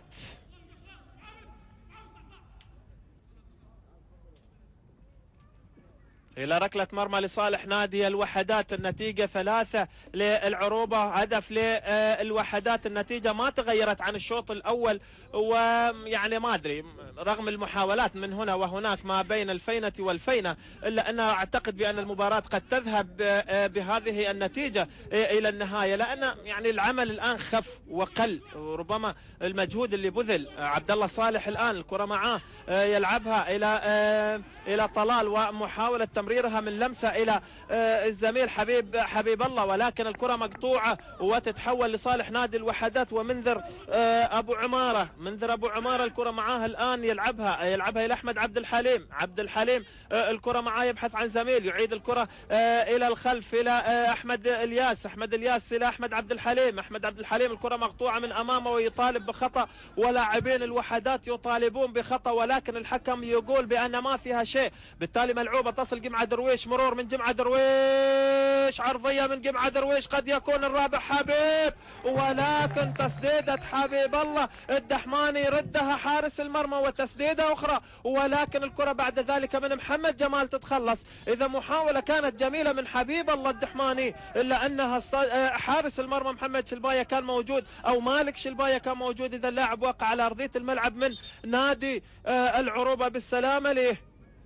إلى ركلة مرمى لصالح نادي الوحدات. النتيجة ثلاثة للعروبة، هدف للوحدات. النتيجة ما تغيرت عن الشوط الأول، ويعني ما أدري رغم المحاولات من هنا وهناك ما بين الفينة والفينة، إلا أن أعتقد بأن المباراة قد تذهب بهذه النتيجة إلى النهاية، لأن يعني العمل الآن خف وقل، وربما المجهود اللي بذل. عبد الله صالح الآن الكرة معاه يلعبها إلى إلى طلال ومحاولة تمريرها من لمسة إلى الزميل حبيب حبيب الله، ولكن الكرة مقطوعة وتتحول لصالح نادي الوحدات. ومنذر أبو عمارة منذر أبو عمارة الكرة معاه الآن يلعبها يلعبها إلى أحمد عبد الحليم. عبد الحليم الكرة معاه يبحث عن زميل، يعيد الكرة إلى الخلف إلى أحمد الياس. أحمد الياس إلى أحمد عبد الحليم. أحمد عبد الحليم الكرة مقطوعة من أمامه ويطالب بخطأ، ولاعبين الوحدات يطالبون بخطأ، ولكن الحكم يقول بأن ما فيها شيء. بالتالي ملعوبة تصل جمعة درويش، مرور من جمعة درويش، عرضية من جمعة درويش، قد يكون الرابع حبيب، ولكن تسديدة حبيب الله الدحماني ردها حارس المرمى، وتسديدة أخرى، ولكن الكرة بعد ذلك من محمد جمال تتخلص. إذا محاولة كانت جميلة من حبيب الله الدحماني، إلا أنها حارس المرمى محمد شلباية كان موجود أو مالك شلباية كان موجود. إذا اللاعب وقع على أرضية الملعب من نادي العروبة بالسلامة ليه.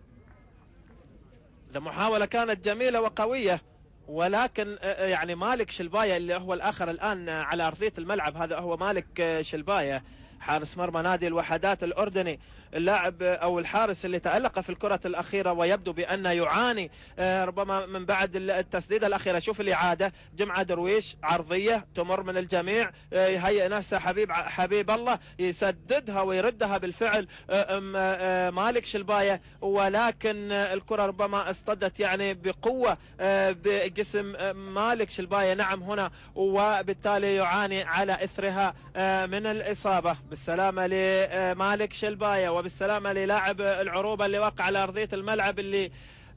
إذا محاولة كانت جميلة وقوية، ولكن يعني مالك شلباية اللي هو الآخر الآن على أرضية الملعب، هذا هو مالك شلباية حارس مرمى نادي الوحدات الأردني، اللاعب أو الحارس اللي تألق في الكرة الأخيرة، ويبدو بأنه يعاني ربما من بعد التسديدة الأخيرة. شوف الإعادة، جمعة درويش عرضية تمر من الجميع، يهيئ نفسه حبيب حبيب الله يسددها ويردها بالفعل مالك شلباية، ولكن الكرة ربما اصطدت يعني بقوة بجسم مالك شلباية. نعم هنا، وبالتالي يعاني على إثرها من الإصابة. بالسلامة لمالك شلباية، وبالسلامة للاعب العروبة اللي وقع على أرضية الملعب، اللي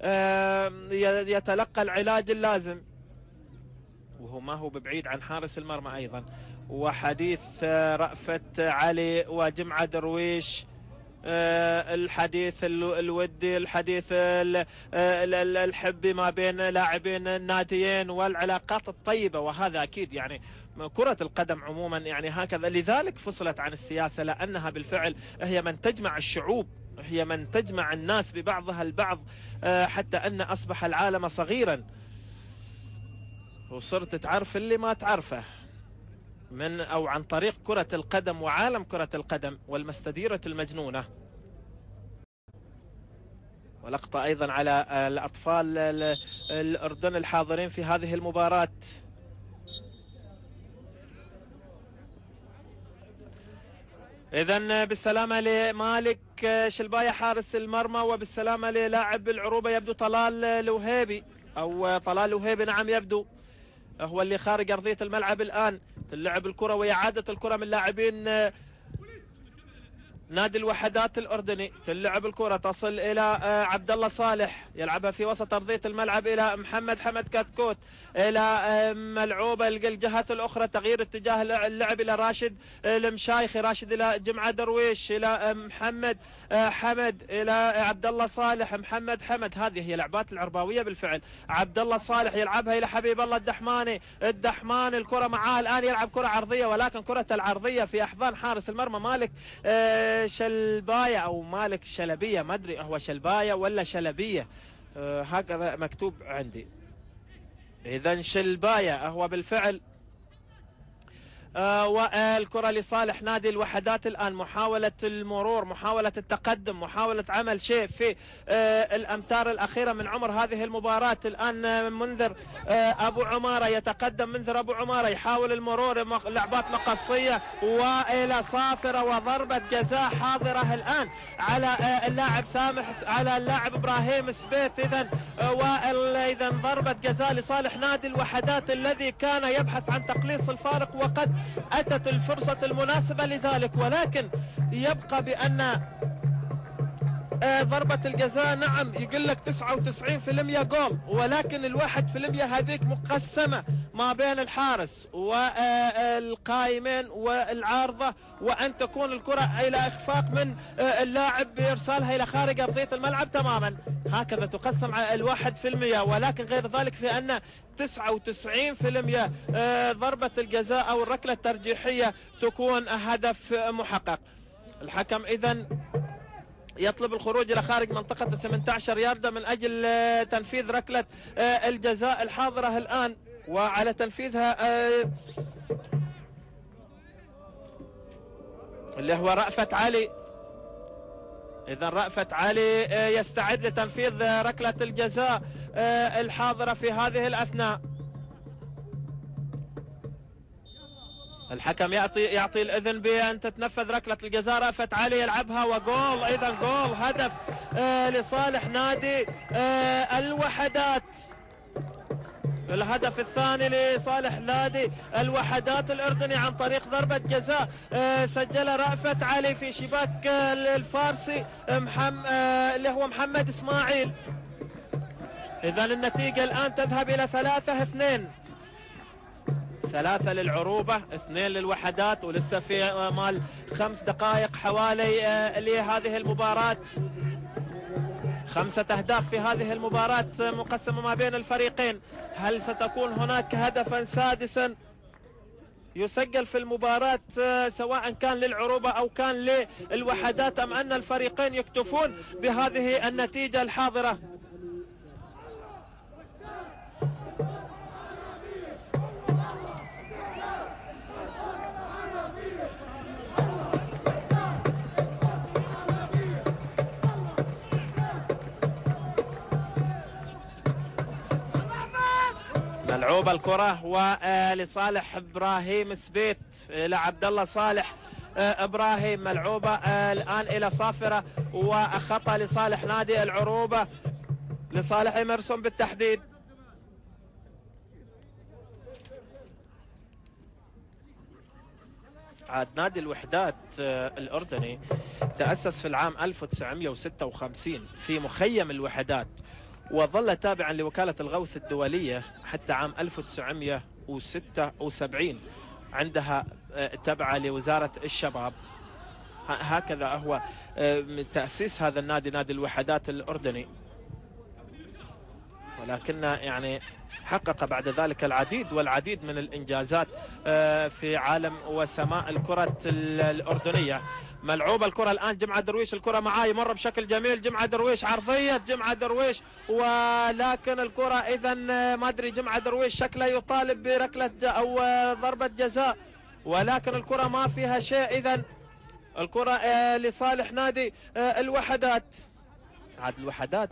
يتلقى العلاج اللازم، وهو ما هو ببعيد عن حارس المرمى أيضا. وحديث رأفت علي وجمعة درويش، الحديث الودي، الحديث الحبي ما بين لاعبين الناديين والعلاقات الطيبة، وهذا أكيد يعني كرة القدم عموما يعني هكذا. لذلك فصلت عن السياسة، لأنها بالفعل هي من تجمع الشعوب، هي من تجمع الناس ببعضها البعض، حتى أن أصبح العالم صغيرا وصرت تعرف اللي ما تعرفه من أو عن طريق كرة القدم وعالم كرة القدم والمستديرة المجنونة. ولقطة أيضا على الأطفال الأردن الحاضرين في هذه المباراة. إذن بالسلامة لمالك شلباية حارس المرمى، وبالسلامة للاعب العروبة يبدو طلال الوهيبي أو طلال الوهيبي، نعم يبدو هو اللي خارج أرضية الملعب الآن. تلعب الكرة وإعادة الكرة من لاعبين نادي الوحدات الأردني. تلعب الكرة تصل إلى عبد الله صالح، يلعبها في وسط أرضية الملعب إلى محمد حمد كتكوت، إلى ملعوبة الجهة الأخرى، تغيير اتجاه اللعب إلى راشد المشايخي، راشد إلى جمعة درويش، إلى محمد حمد، إلى عبد الله صالح، محمد حمد. هذه هي لعبات العرباوية بالفعل. عبد الله صالح يلعبها إلى حبيب الله الدحماني، الدحماني الكرة معاه الآن، يلعب كرة عرضية، ولكن كرة العرضية في أحضان حارس المرمى مالك شلباية أو مالك شلبية، ما أدري هو شلباية ولا شلبية، هكذا مكتوب عندي. إذن شلباية هو بالفعل آه والكرة لصالح نادي الوحدات الآن، محاولة المرور، محاولة التقدم، محاولة عمل شيء في آه الأمتار الأخيرة من عمر هذه المباراة. الآن منذر آه أبو عمارة يتقدم، منذر أبو عمارة يحاول المرور، لعبات مقصية وإلى صافرة وضربة جزاء حاضرة الآن على آه اللاعب سامح، على اللاعب إبراهيم سبيت. إذا آه وإذا ضربة جزاء لصالح نادي الوحدات الذي كان يبحث عن تقليص الفارق، وقد أتت الفرصة المناسبة لذلك، ولكن يبقى بأن ضربة الجزاء نعم يقول لك تسعة وتسعين بالمئة جول، ولكن الواحد في المئة هذيك مقسمة ما بين الحارس والقائمين والعارضة، وأن تكون الكرة إلى إخفاق من اللاعب بإرسالها إلى خارج أرضية الملعب تماما. هكذا تقسم على الواحد في المئة، ولكن غير ذلك في أن تسعة وتسعين بالمئة ضربة الجزاء أو الركلة الترجيحية تكون هدف محقق. الحكم إذن يطلب الخروج إلى خارج منطقة ثمانية عشر ياردة من أجل تنفيذ ركلة الجزاء الحاضرة الآن، وعلى تنفيذها اللي هو رأفت علي. إذا رأفت علي يستعد لتنفيذ ركلة الجزاء الحاضرة في هذه الأثناء. الحكم يعطي يعطي الإذن بأن تتنفذ ركلة الجزاء. رأفت علي يلعبها وجول، أيضا جول، هدف آه لصالح نادي آه الوحدات. الهدف الثاني لصالح نادي الوحدات الأردني عن طريق ضربة جزاء آه سجل رأفت علي في شباك آه الفارسي محم آه اللي هو محمد إسماعيل. إذا النتيجة الآن تذهب إلى ثلاثة اثنين، ثلاثة للعروبة اثنين للوحدات، ولسه في مال خمس دقائق حوالي لهذه المباراة. خمسة أهداف في هذه المباراة مقسمة ما بين الفريقين. هل ستكون هناك هدفا سادسا يسجل في المباراة سواء كان للعروبة أو كان للوحدات، أم أن الفريقين يكتفون بهذه النتيجة الحاضرة؟ ملعوبة الكرة ولصالح إبراهيم سبيت إلى عبد الله صالح إبراهيم. ملعوبة الآن إلى صافرة، وخطأ لصالح نادي العروبة، لصالح إمرسون بالتحديد. عاد نادي الوحدات الأردني تأسس في العام ألف وتسعمئة وستة وخمسين في مخيم الوحدات، وظل تابعا لوكالة الغوث الدولية حتى عام ألف وتسعمئة وستة وسبعين، عندها تابعة لوزارة الشباب. هكذا هو تأسيس هذا النادي، نادي الوحدات الأردني، ولكن يعني حقق بعد ذلك العديد والعديد من الإنجازات في عالم وسماء الكرة الأردنية. ملعوبة الكرة الآن، جمعة درويش الكرة معاي، مر بشكل جميل جمعة درويش، عرضية جمعة درويش، ولكن الكرة إذا ما أدري جمعة درويش شكله يطالب بركلة أو ضربة جزاء، ولكن الكرة ما فيها شيء. إذا الكرة لصالح نادي الوحدات. عاد الوحدات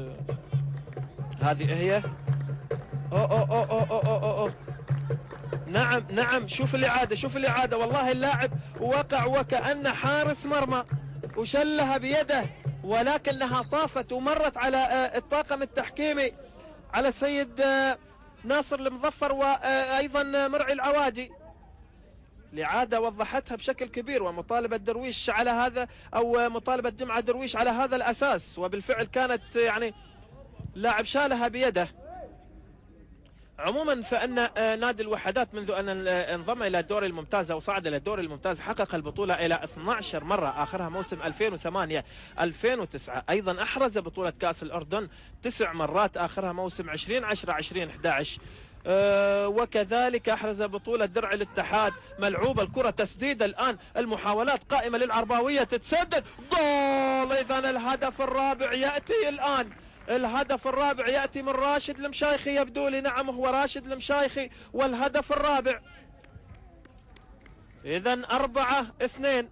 هذه هي أوه أوه أوه أوه أوه أوه أوه. نعم نعم، شوف الإعادة شوف الإعادة، والله اللاعب وقع وكأن حارس مرمى وشلها بيده، ولكنها طافت ومرت على الطاقم التحكيمي، على سيد ناصر المظفر وأيضا مرعي العواجي. الإعادة وضحتها بشكل كبير، ومطالبة درويش على هذا أو مطالبة جمعة درويش على هذا الأساس، وبالفعل كانت يعني لاعب شالها بيده. عموما فإن نادي الوحدات منذ أن انضم إلى الدوري الممتاز أو صعد إلى الدوري الممتاز حقق البطولة إلى اثنتي عشرة مرة، آخرها موسم ألفين وثمانية ألفين وتسعة. أيضا أحرز بطولة كأس الأردن تسع مرات، آخرها موسم عشرين عشرة عشرين أحد عشر. أه وكذلك أحرز بطولة درع الاتحاد. ملعوبة الكرة، تسديد الآن، المحاولات قائمة للعرباوية، تتسدد، جول. إذا الهدف الرابع يأتي الآن، الهدف الرابع يأتي من راشد المشايخي، يبدو لي نعم هو راشد المشايخي، والهدف الرابع إذن أربعة اثنين،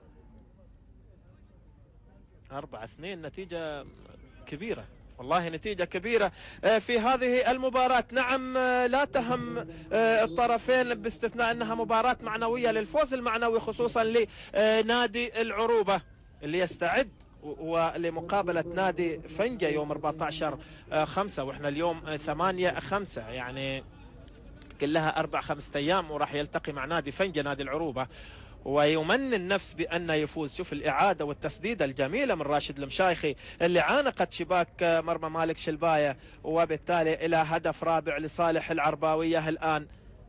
أربعة اثنين نتيجة كبيرة، والله نتيجة كبيرة في هذه المباراة. نعم لا تهم الطرفين باستثناء أنها مباراة معنوية للفوز المعنوي خصوصا لنادي العروبة اللي يستعد ولمقابلة نادي فنجة يوم أربعة عشر خمسة، وإحنا اليوم ثمانية خمسة، يعني كلها أربع خمسة أيام وراح يلتقي مع نادي فنجة نادي العروبة ويمني النفس بأنه يفوز. شوف الإعادة والتسديدة الجميلة من راشد المشايخي اللي عانقت شباك مرمى مالك شلباية، وبالتالي إلى هدف رابع لصالح العرباوية الآن،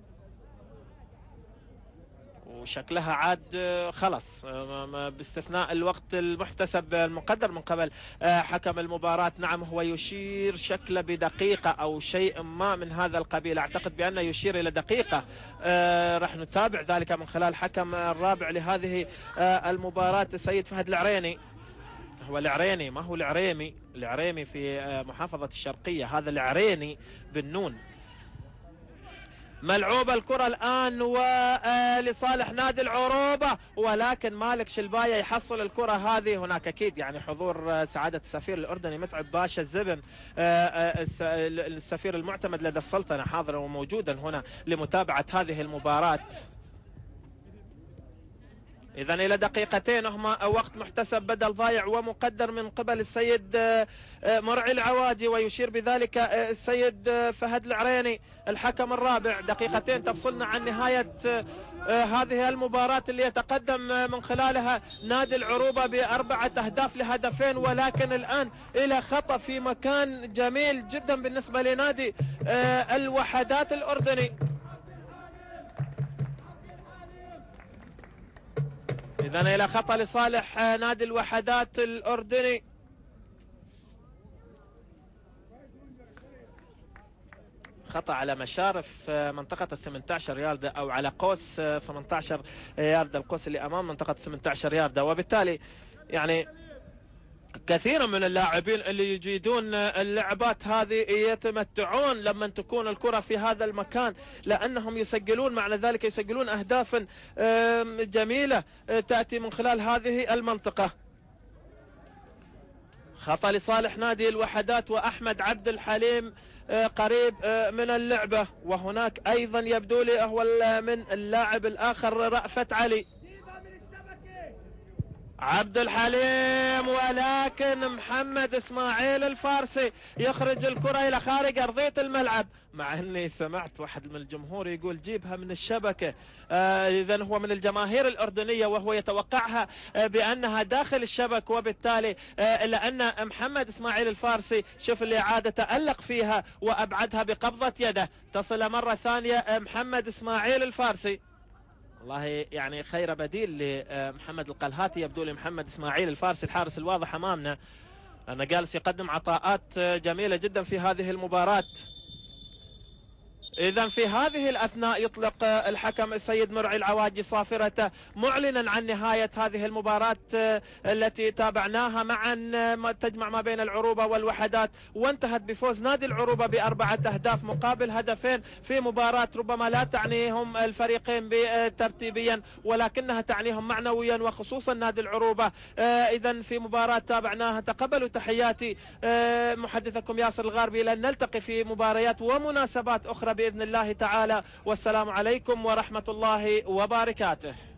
وشكلها عاد خلص باستثناء الوقت المحتسب المقدر من قبل حكم المباراة. نعم هو يشير شكله بدقيقة أو شيء ما من هذا القبيل، أعتقد بأنه يشير إلى دقيقة. راح نتابع ذلك من خلال حكم الرابع لهذه المباراة السيد فهد العريني. هو العريني ما هو العريمي، العريمي في محافظة الشرقية، هذا العريني بالنون. ملعوبة الكرة الآن ولصالح نادي العروبة، ولكن مالك شلباية يحصل الكرة هذه. هناك أكيد يعني حضور سعادة السفير الأردني متعب باشا الزبن، السفير المعتمد لدى السلطنة، حاضرا وموجودا هنا لمتابعة هذه المباراة. إذا إلى دقيقتين هما وقت محتسب بدل ضايع ومقدر من قبل السيد مرعي العواجي، ويشير بذلك السيد فهد العريني الحكم الرابع. دقيقتين تفصلنا عن نهاية هذه المباراة اللي يتقدم من خلالها نادي العروبة بأربعة أهداف لهدفين، ولكن الآن إلى خطأ في مكان جميل جدا بالنسبة لنادي الوحدات الأردني. إذن إلى خطأ لصالح نادي الوحدات الأردني. خطأ على مشارف منطقة الثمانية عشر ياردة أو على قوس ثمانية عشر ياردة، القوس اللي أمام منطقة ثمانية عشر ياردة، وبالتالي يعني كثيرا من اللاعبين اللي يجيدون اللعبات هذه يتمتعون لما تكون الكرة في هذا المكان، لأنهم يسجلون معنى ذلك يسجلون أهدافا جميلة تأتي من خلال هذه المنطقة. خطأ لصالح نادي الوحدات، وأحمد عبد الحليم قريب من اللعبة، وهناك أيضا يبدو لي هو من اللاعب الآخر رأفت علي عبد الحليم، ولكن محمد اسماعيل الفارسي يخرج الكرة إلى خارج أرضية الملعب، مع أني سمعت واحد من الجمهور يقول جيبها من الشبكة. آه إذن هو من الجماهير الأردنية وهو يتوقعها آه بأنها داخل الشبك، وبالتالي آه لأن محمد اسماعيل الفارسي شوف الإعادة تألق فيها وأبعدها بقبضة يده، تصل مرة ثانية آه محمد اسماعيل الفارسي. والله يعني خير بديل لمحمد القلهاتي يبدو لي محمد اسماعيل الفارسي الحارس الواضح امامنا، لانه جالس يقدم عطاءات جميله جدا في هذه المباراه. إذا في هذه الأثناء يطلق الحكم السيد مرعي العواجي صافرته معلنا عن نهاية هذه المباراة التي تابعناها معا تجمع ما بين العروبة والوحدات، وانتهت بفوز نادي العروبة بأربعة أهداف مقابل هدفين في مباراة ربما لا تعنيهم الفريقين ترتيبيا ولكنها تعنيهم معنويا، وخصوصا نادي العروبة. إذا في مباراة تابعناها تقبلوا تحياتي محدثكم ياسر الغاربي، لن نلتقي في مباريات ومناسبات أخرى بإذن الله تعالى، والسلام عليكم ورحمة الله وبركاته.